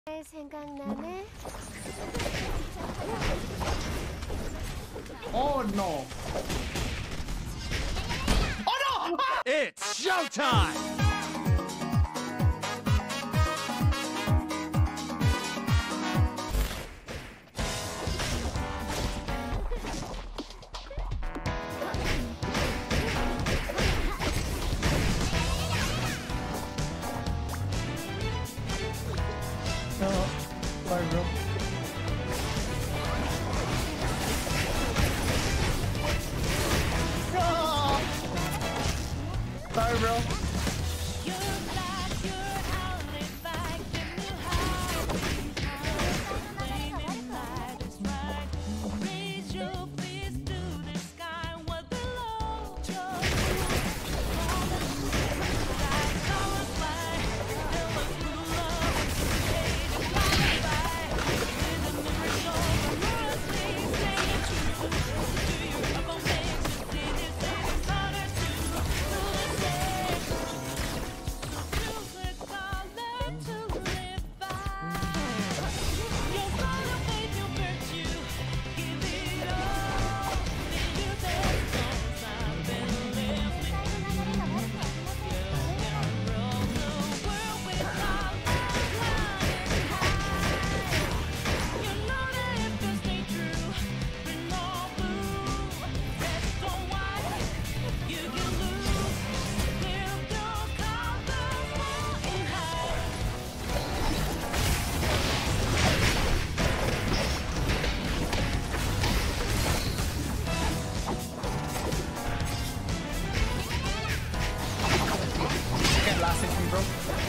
생각나네. Oh no! Oh no! It's showtime! Sorry, bro. Sorry, bro. Can't last it, bro.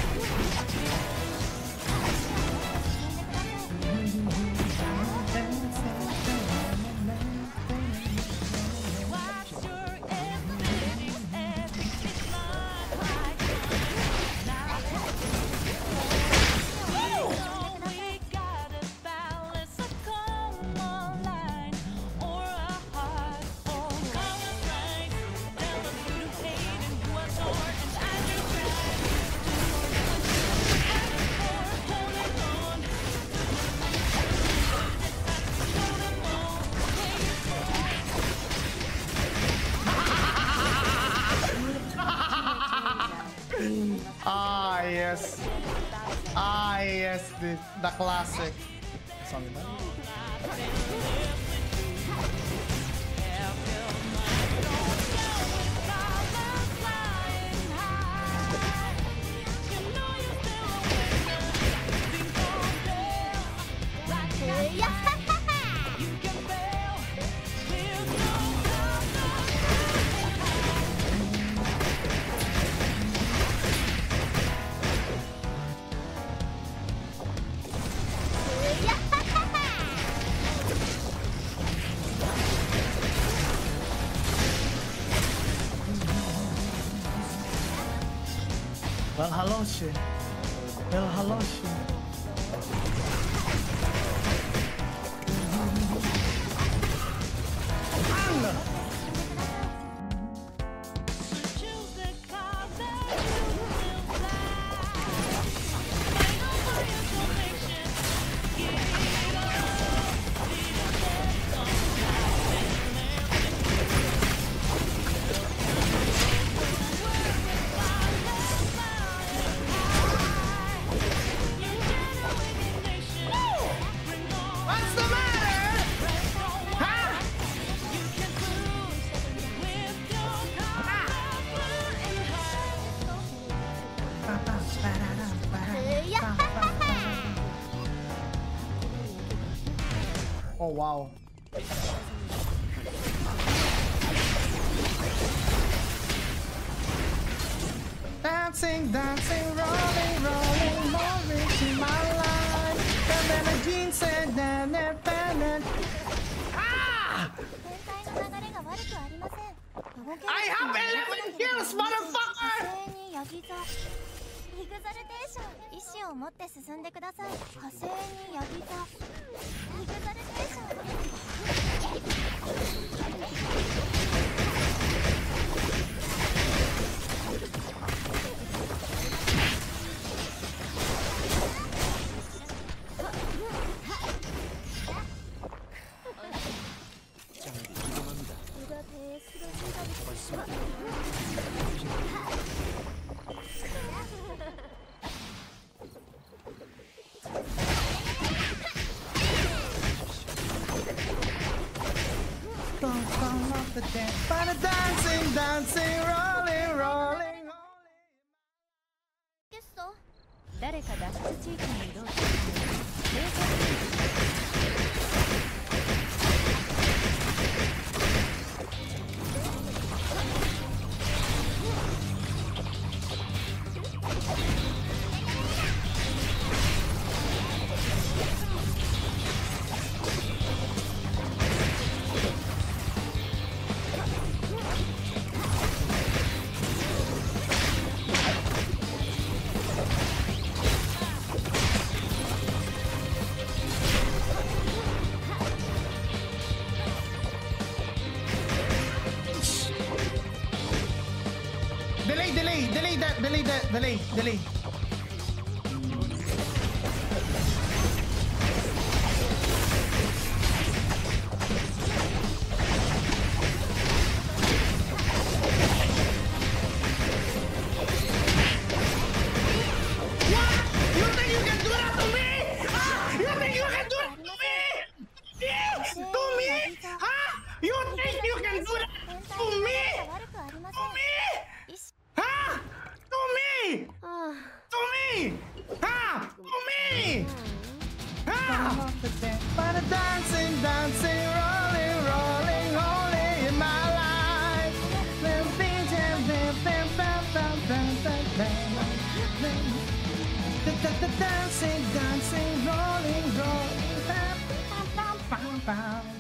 Ah, yes. Ah, yes, the classic. Song ba? Well, hello, shit. Well, hello, shit. What's the matter? Huh? Oh wow. Dancing, dancing, rolling, rolling, moving to my life. And then the jeans said that they're banned. Ah! I have 11 kills, motherfucker! エグザルテーション、意志を持って進んでください。火星にヤギ座。エグザルテーション。 By the dancing, dancing, rolling, rolling. ゲスト誰か脱出地域に移動する delay. By the dancing, dancing, rolling, rolling, rolling in my life. Dancing, dancing, rolling, rolling.